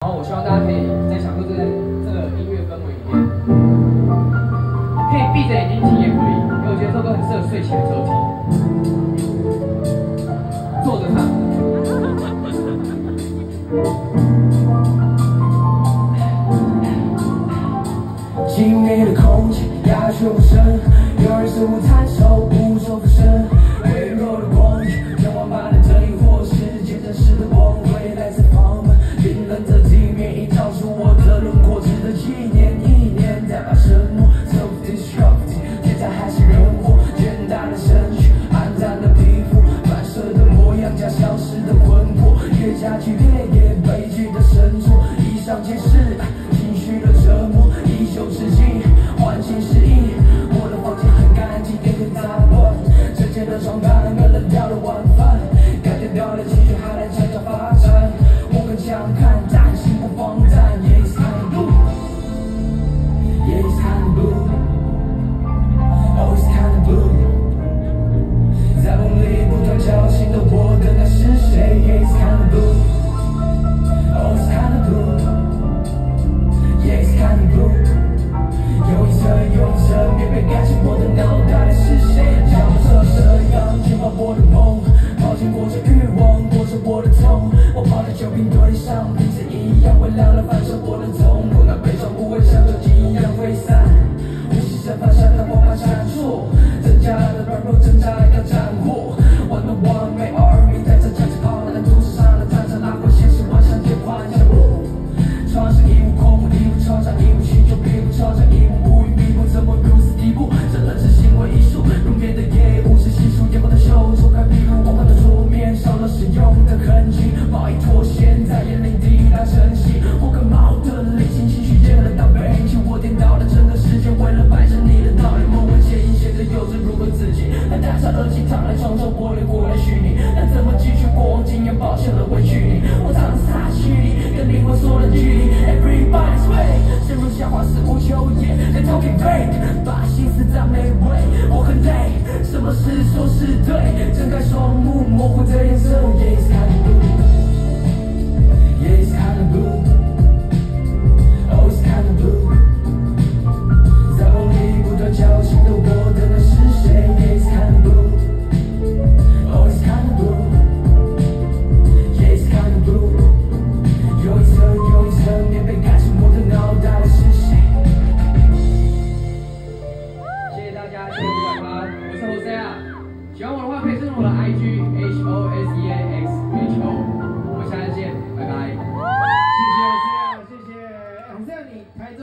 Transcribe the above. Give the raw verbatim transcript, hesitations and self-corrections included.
后我希望大家可以在享受这个这个音乐氛围里面，可以闭着眼睛听也可以，因为我觉得这首歌很适合睡前的时候听。坐着唱。 静谧的空气，鸦雀无声，有人似乎弹手，无所附身。微弱的光影，天花板的灯影，或是渐真实的光辉，来自房门，冰冷的地面，映照出我的轮廓，值得纪念。一年代把沉默 self-destructing， 天才还是人祸，简单的身躯，暗淡的皮肤，反射的模样加消失的魂魄，越加剧烈，越悲剧的神作，以上皆是情绪的折磨。一宿至今，环境适应，我的房间很干净，点点杂乱，整洁的床单，没冷掉的晚饭，改变掉的情绪还在悄悄发展。我更强悍，但心不放胆。Yeah, it's kind of blue. Yeah, it's kind of blue. Oh, it's kind of blue. 在梦里不断叫醒的我的那是谁 ？Yeah, it's kind of blue. Oh, it's kind of blue. Yeah, it's kind of blue. 有一层又一层棉被盖起我的脑袋，是谁像我这样牵挂我的梦？抱紧我着欲望，裹着我的痛。我泡在酒瓶堆上，瓶子一样微凉了，反射我的痛苦。那悲伤不会像酒精一样挥散，呼吸声发闪的火把闪烁，增加了软弱挣扎要斩获。One on one 没 army 带着价值炮，但都市上的战场拉回现实，幻想皆幻想。床上一无空，一无成长，一无需求，并不成长，一无无语，弥补，怎么如此地步？这人是行为艺术，入眠的夜，无视细数，也不能秀，抽开壁炉，我换的桌面，少了使用的痕迹，毛衣脱线，在眼里滴答晨曦，我更毛的理性情绪淹了到背景，我颠倒了整个世界，为了摆正你的道理，梦文写影写的幼稚如何自己？那戴上耳机躺在床上，我的过来虚拟，那怎么继续过往经验，抱歉了委屈你，我藏在撒虚里，跟灵魂缩了距离。Everybody's way， 深入下滑，似乎秋叶。They're talking fake， 把心思赞美味。我很累，什么是错是对？睁开双目，模糊的颜色。Yeah, it's kind of blue. Yeah, it's kind of blue. Oh, it's kind of blue. 在梦里不断叫醒的我的那是谁 ？Yeah, it's kind of blue. Oh, it's kind of blue. Yeah, it's kind of blue. 有一层又一层棉被盖起我的脑袋是谁？ 谢谢大家，谢谢主管方，我是 Jose 啊。喜欢我的话可以登录我的 I G H O S E A X H O， 我们下次见，拜拜。 谢谢 Jose 啊，谢谢 Jose 你台中。